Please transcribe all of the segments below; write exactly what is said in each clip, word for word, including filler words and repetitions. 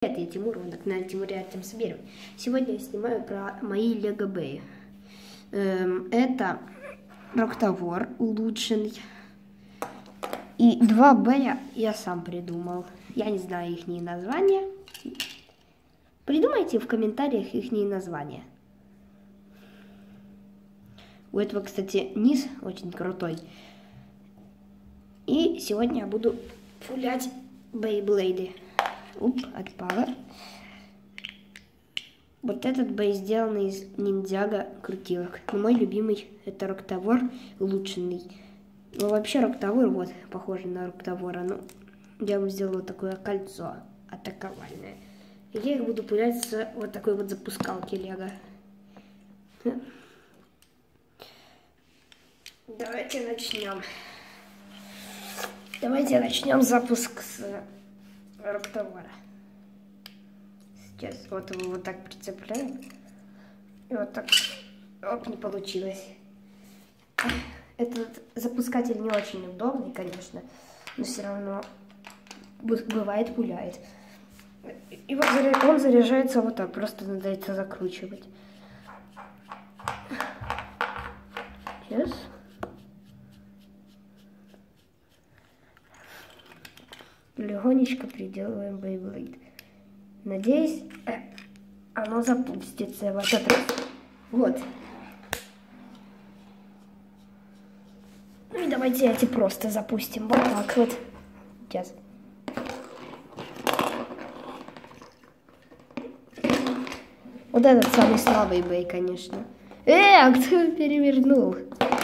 Привет, я Тимур, вы на канале Тимур и Артем Соберев. Сегодня я снимаю про мои Лего Бэй. Эм, это Роктавор улучшенный. И два Бэя я сам придумал. Я не знаю их названия. Придумайте в комментариях их названия. У этого, кстати, низ очень крутой. И сегодня я буду пулять Бейблейды. Уп, отпала. Вот этот бей сделан из ниндзяго крутилок. Но мой любимый это Роктавор улучшенный. Ну вообще Роктавор, вот, похоже на Роктавора. Ну, я вам сделала такое кольцо атаковальное. И я их буду пулять с вот такой вот запускалки Лего. Давайте начнем. Давайте начнем запуск с Роктавора. Сейчас вот его вот так прицепляем. И вот так. Оп, не получилось. Этот запускатель не очень удобный, конечно. Но все равно бывает пуляет. И вот он заряжается вот так. Просто надо это закручивать. Сейчас. Легонечко приделываем Бейблейд. Надеюсь, оно запустится в этот раз. Вот. Ну и давайте эти просто запустим. Вот так вот. Сейчас. Вот этот самый слабый Бэй, конечно. Э, а кто перевернул?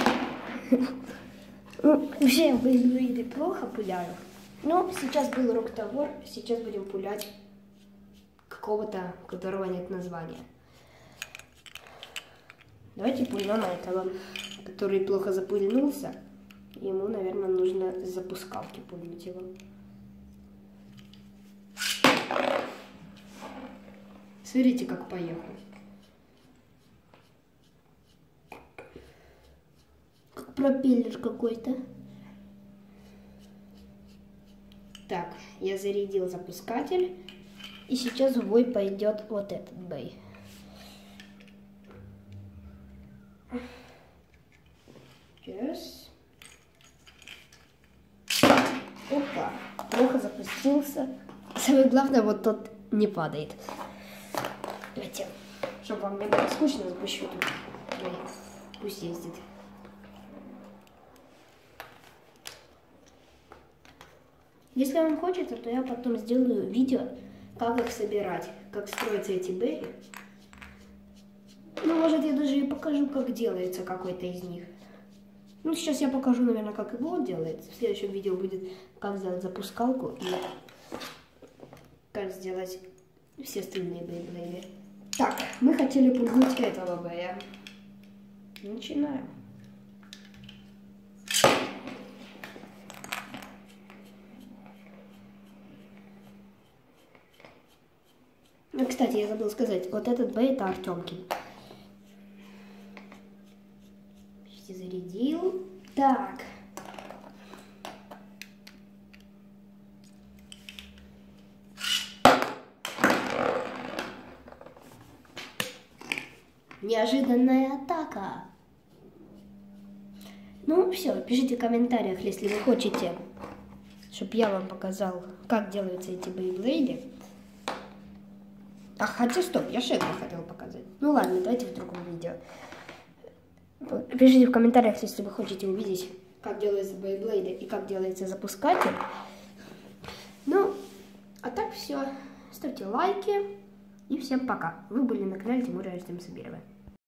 Ну, вообще Бейблейды плохо пуляю. Ну, сейчас был Роктавор, сейчас будем пулять какого-то, у которого нет названия. Давайте пульнем этого, который плохо запульнулся. Ему, наверное, нужно с запускалки пульнуть его. Смотрите, как поехал. Как пропеллер какой-то. Так, я зарядил запускатель. И сейчас в бой пойдет вот этот бей. Сейчас. Опа, плохо запустился. Самое главное, вот тот не падает. Давайте, чтобы вам не было скучно, запущу тут. Пусть ездит. Если вам хочется, то я потом сделаю видео, как их собирать, как строятся эти бэи. Ну, может, я даже и покажу, как делается какой-то из них. Ну, сейчас я покажу, наверное, как его делается. В следующем видео будет, как сделать запускалку и как сделать все остальные бэйблейды. Так, мы хотели пульнуть этого бэя. Начинаем. Ну, кстати, я забыл сказать, вот этот бэй это Артемкин. Почти зарядил. Так. Неожиданная атака. Ну, все, пишите в комментариях, если вы хотите, чтобы я вам показал, как делаются эти бейблейды. А хотя стоп, я же это хотел показать. Ну ладно, давайте в другом видео. Пишите в комментариях, если вы хотите увидеть, как делаются бейблейды и как делается запускатель. Ну, а так все. Ставьте лайки. И всем пока. Вы были на канале Тимура и Артема Соберева.